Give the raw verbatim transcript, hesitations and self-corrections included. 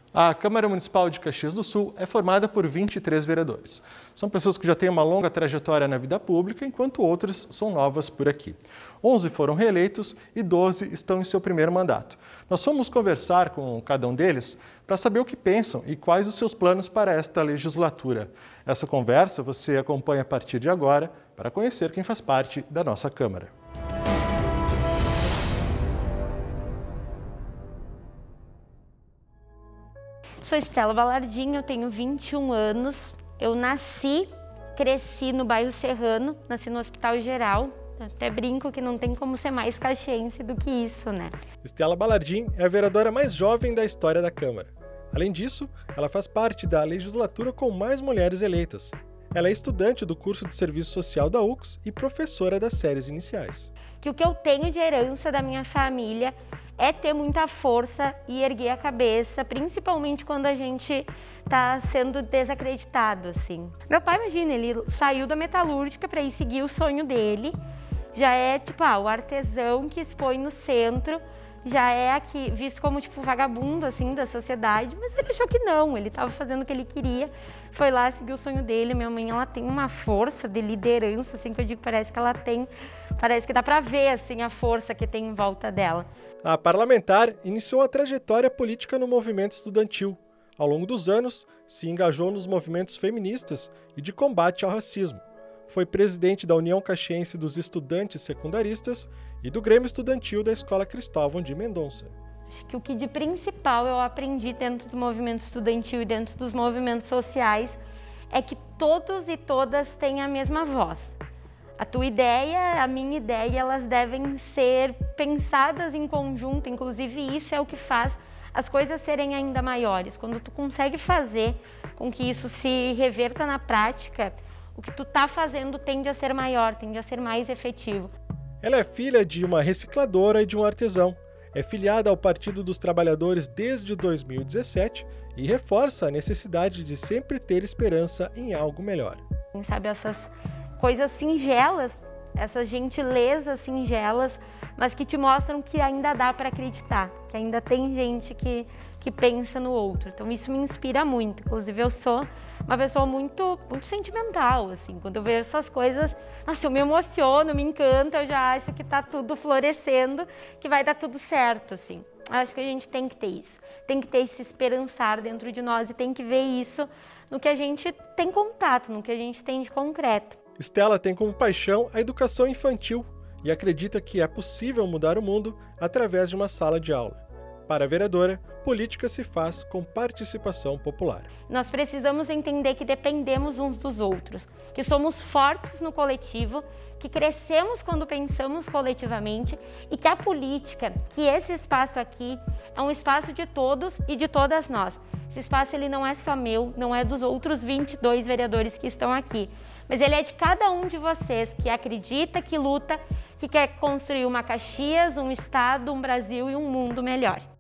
A Câmara Municipal de Caxias do Sul é formada por vinte e três vereadores. São pessoas que já têm uma longa trajetória na vida pública, enquanto outras são novas por aqui. onze foram reeleitos e doze estão em seu primeiro mandato. Nós fomos conversar com cada um deles para saber o que pensam e quais os seus planos para esta legislatura. Essa conversa você acompanha a partir de agora para conhecer quem faz parte da nossa Câmara. Sou Estela Balardim, eu tenho vinte e um anos, eu nasci, cresci no bairro Serrano, nasci no Hospital Geral, até brinco que não tem como ser mais caxiense do que isso, né? Estela Balardim é a vereadora mais jovem da história da Câmara. Além disso, ela faz parte da legislatura com mais mulheres eleitas. Ela é estudante do curso de Serviço Social da U C S e professora das séries iniciais. Que o que eu tenho de herança da minha família é ter muita força e erguer a cabeça, principalmente quando a gente está sendo desacreditado, assim. Meu pai, imagina, ele saiu da metalúrgica para ir seguir o sonho dele, já é tipo, ah, o artesão que expõe no centro, já é aqui visto como tipo vagabundo assim da sociedade, mas ele achou que não, ele estava fazendo o que ele queria, foi lá seguir o sonho dele. Minha mãe, ela tem uma força de liderança, assim, que eu digo, parece que ela tem, parece que dá para ver assim a força que tem em volta dela. A parlamentar iniciou a trajetória política no movimento estudantil. Ao longo dos anos, se engajou nos movimentos feministas e de combate ao racismo. Foi presidente da União Caxiense dos Estudantes Secundaristas e do Grêmio Estudantil da Escola Cristóvão de Mendonça. Acho que o que de principal eu aprendi dentro do movimento estudantil e dentro dos movimentos sociais é que todos e todas têm a mesma voz. A tua ideia, a minha ideia, elas devem ser pensadas em conjunto, inclusive isso é o que faz as coisas serem ainda maiores. Quando tu consegue fazer com que isso se reverta na prática, o que tu tá fazendo tende a ser maior, tende a ser mais efetivo. Ela é filha de uma recicladora e de um artesão. É filiada ao Partido dos Trabalhadores desde dois mil e dezessete e reforça a necessidade de sempre ter esperança em algo melhor. Quem sabe essas coisas singelas, essas gentilezas singelas, mas que te mostram que ainda dá para acreditar, que ainda tem gente que, que pensa no outro. Então isso me inspira muito. Inclusive eu sou uma pessoa muito, muito sentimental, assim. Quando eu vejo essas coisas, nossa, eu me emociono, me encanta, eu já acho que está tudo florescendo, que vai dar tudo certo, assim. Acho que a gente tem que ter isso, tem que ter esse esperançar dentro de nós e tem que ver isso no que a gente tem contato, no que a gente tem de concreto. Estela tem como paixão a educação infantil e acredita que é possível mudar o mundo através de uma sala de aula. Para a vereadora, política se faz com participação popular. Nós precisamos entender que dependemos uns dos outros, que somos fortes no coletivo, que crescemos quando pensamos coletivamente e que a política, que esse espaço aqui é um espaço de todos e de todas nós. Esse espaço ele não é só meu, não é dos outros vinte e dois vereadores que estão aqui, mas ele é de cada um de vocês que acredita, que luta, que quer construir uma Caxias, um estado, um Brasil e um mundo melhor.